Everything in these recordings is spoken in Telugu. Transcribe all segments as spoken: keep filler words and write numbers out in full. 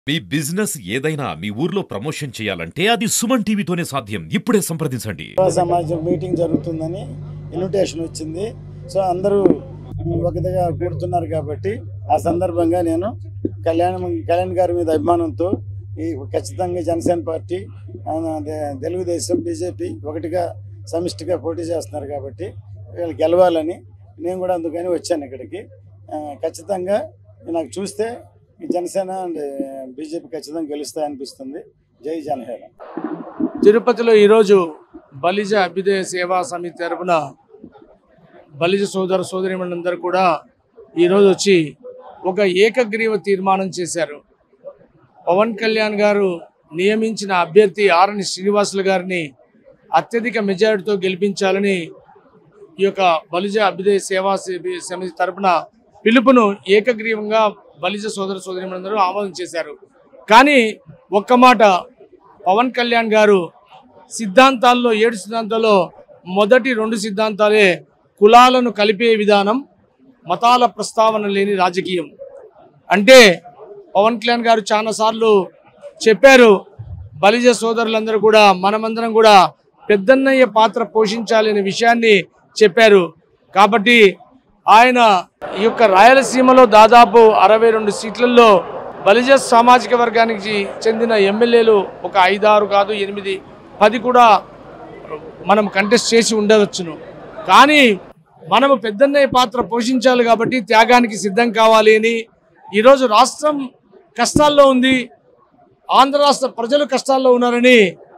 మీ బిజినెస్ ఏదైనా మీ ఊర్లో ప్రమోషన్ చేయాలంటే అది సుమన్ టీవీతోనే సాధ్యం. ఇప్పుడే సంప్రదించండి. సమాజం మీటింగ్ జరుగుతుందని ఇన్విటేషన్ వచ్చింది. సో అందరూ ఒకటిగా కూర్చున్నారు కాబట్టి ఆ సందర్భంగా నేను కళ్యాణ్ కళ్యాణ్ గారి మీద అభిమానంతో ఈ ఖచ్చితంగా జనసేన పార్టీ, తెలుగుదేశం, బీజేపీ ఒకటిగా సమిష్టిగా పోటీ చేస్తున్నారు కాబట్టి వీళ్ళు గెలవాలని నేను కూడా అందుకని వచ్చాను ఇక్కడికి. ఖచ్చితంగా నాకు చూస్తే జనసేన అండ్ బీజేపీ ఖచ్చితంగా గెలుస్తాయనిపిస్తుంది. జై జనసేన. తిరుపతిలో ఈరోజు బలిజ అభ్యుదయ సేవా సమితి తరపున బలిజ సోదర సోదరీమణులందరూ కూడా ఈరోజు వచ్చి ఒక ఏకగ్రీవ తీర్మానం చేశారు. పవన్ కళ్యాణ్ గారు నియమించిన అభ్యర్థి ఆర్ఎన్ శ్రీనివాసులు గారిని అత్యధిక మెజారిటీతో గెలిపించాలని ఈ యొక్క బలిజ అభ్యుదయ సేవా సమితి తరపున పిలుపును ఏకగ్రీవంగా బలిజ సోదర సోదరీమణులందరూ ఆమోదం చేశారు. కానీ ఒక్క మాట, పవన్ కళ్యాణ్ గారు సిద్ధాంతాల్లో ఏడు సిద్ధాంతాల్లో మొదటి రెండు సిద్ధాంతాలే కులాలను కలిపే విధానం, మతాల ప్రస్తావన లేని రాజకీయం. అంటే పవన్ కళ్యాణ్ గారు చాలాసార్లు చెప్పారు, బలిజ సోదరులందరూ కూడా మనమందరం కూడా పెద్దన్నయ్య పాత్ర పోషించాలి అనే విషయాన్ని చెప్పారు. కాబట్టి ఆయన ఈ యొక్క రాయలసీమలో దాదాపు అరవై రెండు సీట్లలో బలిజ సామాజిక వర్గానికి చెందిన ఎమ్మెల్యేలు ఒక ఐదారు కాదు ఎనిమిది పది కూడా మనం కంటెస్ట్ చేసి ఉండవచ్చును. కానీ మనము పెద్దన్నయ్య పాత్ర పోషించాలి కాబట్టి త్యాగానికి సిద్ధం కావాలి అని, ఈరోజు రాష్ట్రం కష్టాల్లో ఉంది, ఆంధ్ర రాష్ట్ర ప్రజలు కష్టాల్లో ఉన్నారని,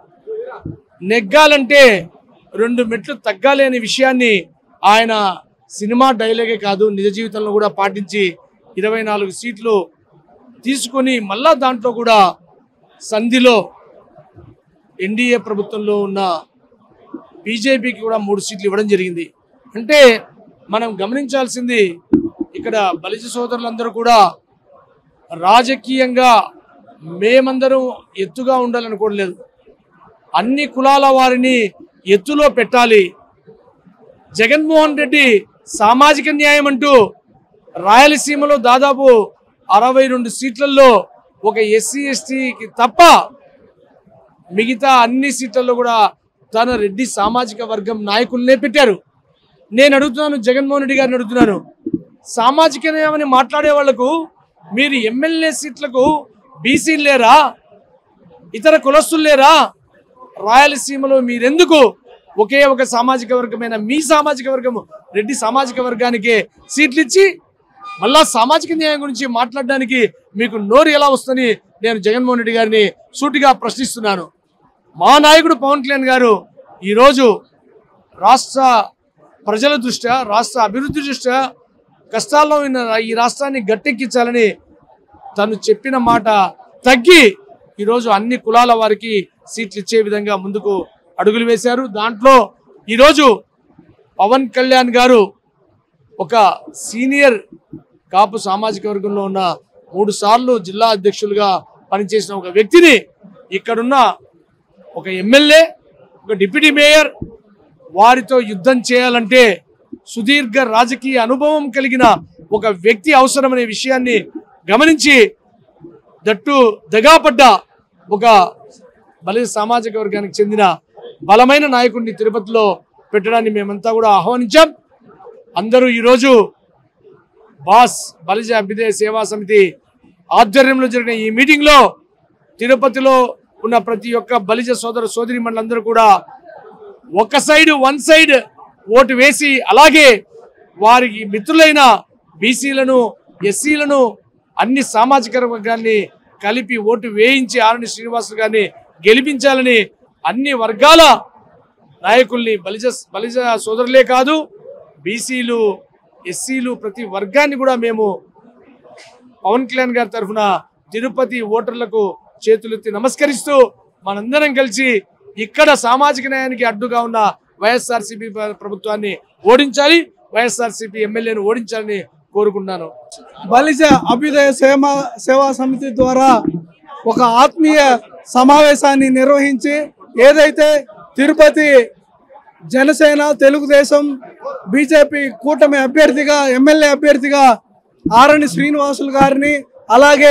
నెగ్గాలంటే రెండు మెట్లు తగ్గాలి అనే విషయాన్ని ఆయన సినిమా డైలాగే కాదు నిజ జీవితంలో కూడా పాటించి ఇరవై నాలుగు సీట్లు తీసుకొని మళ్ళా దాంట్లో కూడా సంధిలో ఎన్డీఏ ప్రభుత్వంలో ఉన్న బీజేపీకి కూడా మూడు సీట్లు ఇవ్వడం జరిగింది. అంటే మనం గమనించాల్సింది, ఇక్కడ బలిజ సోదరులందరూ కూడా రాజకీయంగా మేమందరం ఎత్తుగా ఉండాలనుకోవట్లేదు, అన్ని కులాల వారిని ఎత్తులో పెట్టాలి. జగన్మోహన్ రెడ్డి సామాజిక న్యాయం అంటూ రాయలసీమలో దాదాపు అరవై రెండు సీట్లలో ఒక ఎస్సీ ఎస్టీకి తప్ప మిగతా అన్ని సీట్లలో కూడా తన రెడ్డి సామాజిక వర్గం నాయకులనే పెట్టారు. నేను అడుగుతున్నాను, జగన్మోహన్ రెడ్డి గారిని అడుగుతున్నాను, సామాజిక న్యాయం అని మాట్లాడే వాళ్లకు మీరు ఎమ్మెల్యే సీట్లకు బీసీలు లేరా, ఇతర కులస్తులు లేరా? రాయలసీమలో మీరెందుకు ఒకే ఒక సామాజిక వర్గమైన మీ సామాజిక వర్గము రెడ్డి సామాజిక వర్గానికే సీట్లు ఇచ్చి మళ్ళా సామాజిక న్యాయం గురించి మాట్లాడడానికి మీకు నోరు ఎలా వస్తుందని నేను జగన్మోహన్ రెడ్డి గారిని సూటిగా ప్రశ్నిస్తున్నాను. మా నాయకుడు పవన్ కళ్యాణ్ గారు ఈరోజు రాష్ట్ర ప్రజల దృష్ట్యా, రాష్ట్ర అభివృద్ధి దృష్ట్యా కష్టాల్లో ఉన్న ఈ రాష్ట్రాన్ని గట్టెక్కించాలని తను చెప్పిన మాట తగ్గి ఈరోజు అన్ని కులాల వారికి సీట్లు ఇచ్చే విధంగా ముందుకు అడుగులు వేశారు. దాంట్లో ఈరోజు పవన్ కళ్యాణ్ గారు ఒక సీనియర్ కాపు సామాజిక వర్గంలో ఉన్న మూడు సార్లు జిల్లా అధ్యక్షులుగా పనిచేసిన ఒక వ్యక్తిని ఇక్కడున్న ఒక ఎమ్మెల్యే, ఒక డిప్యూటీ మేయర్ వారితో యుద్ధం చేయాలంటే సుదీర్ఘ రాజకీయ అనుభవం కలిగిన ఒక వ్యక్తి అవసరమనే విషయాన్ని గమనించి దట్టు దగాపడ్డ ఒక బలిజ సామాజిక వర్గానికి చెందిన బలమైన నాయకుడిని తిరుపతిలో పెట్టడాన్ని మేమంతా కూడా ఆహ్వానించాం. అందరూ ఈరోజు బాస్ బలిజ అభ్యుదయ సేవా సమితి ఆధ్వర్యంలో జరిగిన ఈ మీటింగ్లో తిరుపతిలో ఉన్న ప్రతి ఒక్క బలిజ సోదర సోదరీమణులందరూ కూడా ఒక సైడ్ వన్ సైడ్ ఓటు వేసి, అలాగే వారికి మిత్రులైన బీసీలను, ఎస్సీలను, అన్ని సామాజిక వర్గాన్ని కలిపి ఓటు వేయించి ఆర్ఎన్ శ్రీనివాసులు గారిని గెలిపించాలని అన్ని వర్గాల నాయకుల్ని, బలిజ బలిజ సోదరులే కాదు బీసీలు, ఎస్సీలు ప్రతి వర్గాన్ని కూడా మేము పవన్ కళ్యాణ్ గారి తరఫున తిరుపతి ఓటర్లకు చేతులెత్తి నమస్కరిస్తూ మనందరం కలిసి ఇక్కడ సామాజిక న్యాయానికి అడ్డుగా ఉన్న వైఎస్ఆర్సీపీ ప్రభుత్వాన్ని ఓడించాలి, వైఎస్ఆర్సీపీ ఎమ్మెల్యేను ఓడించాలని కోరుకుంటున్నాను. బలిజ అభ్యుదయ సేవా సేవా సమితి ద్వారా ఒక ఆత్మీయ సమావేశాన్ని నిర్వహించి ఏదైతే తిరుపతి జనసేన, తెలుగుదేశం, బీజేపీ కూటమి అభ్యర్థిగా, ఎమ్మెల్యే అభ్యర్థిగా ఆర్ఎన్ శ్రీనివాసులు గారిని, అలాగే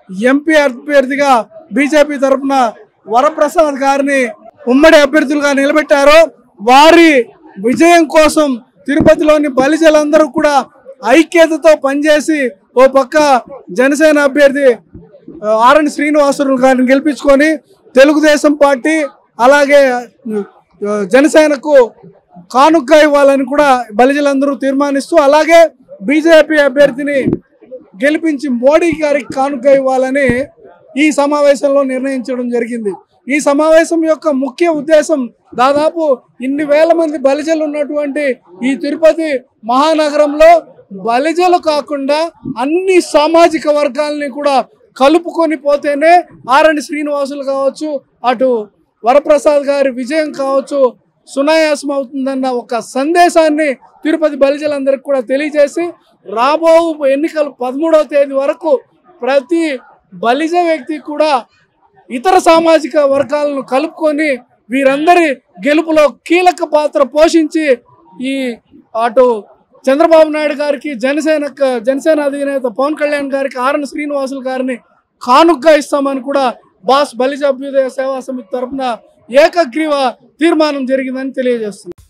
ఎంపీ అభ్యర్థిగా బీజేపీ తరఫున వరప్రసాద్ గారిని ఉమ్మడి అభ్యర్థులుగా నిలబెట్టారో వారి విజయం కోసం తిరుపతిలోని బలిజలందరూ కూడా ఐక్యతతో పనిచేసి ఓ పక్క జనసేన అభ్యర్థి ఆర్ఎన్ శ్రీనివాసరావు గారిని గెలిపించుకొని తెలుగుదేశం పార్టీ అలాగే జనసేనకు కానుక ఇవ్వాలని కూడా బలిజలందరూ తీర్మానిస్తూ అలాగే బీజేపీ అభ్యర్థిని గెలిపించి మోడీ గారికి కానుక ఇవ్వాలని ఈ సమావేశంలో నిర్ణయించడం జరిగింది. ఈ సమావేశం యొక్క ముఖ్య ఉద్దేశం దాదాపు ఇన్ని వేల మంది బలిజలు ఉన్నటువంటి ఈ తిరుపతి మహానగరంలో బలిజలు కాకుండా అన్ని సామాజిక వర్గాలని కూడా కలుపుకొని పోతేనే ఆర్ఎన్ శ్రీనివాసులు కావచ్చు, అటు వరప్రసాద్ గారి విజయం కావచ్చు సునాయాసం అవుతుందన్న ఒక సందేశాన్ని తిరుపతి బలిజలందరికీ కూడా తెలియజేసి రాబో ఎన్నికలు పదమూడవ తేదీ వరకు ప్రతి బలిజ వ్యక్తి కూడా ఇతర సామాజిక వర్గాలను కలుపుకొని వీరందరి గెలుపులో కీలక పాత్ర పోషించి ఈ అటు చంద్రబాబు నాయుడు గారికి జనసేన జనసేన అధినేత పవన్ కళ్యాణ్ గారికి ఆర్ఎన్ శ్రీనివాసులు గారిని కానుకగా ఇస్తామని కూడా బాస్ బలిజ అభ్యుదయ సేవా సమితి తరఫున ఏకగ్రీవ తీర్మానం జరిగిందని తెలియజేస్తుంది.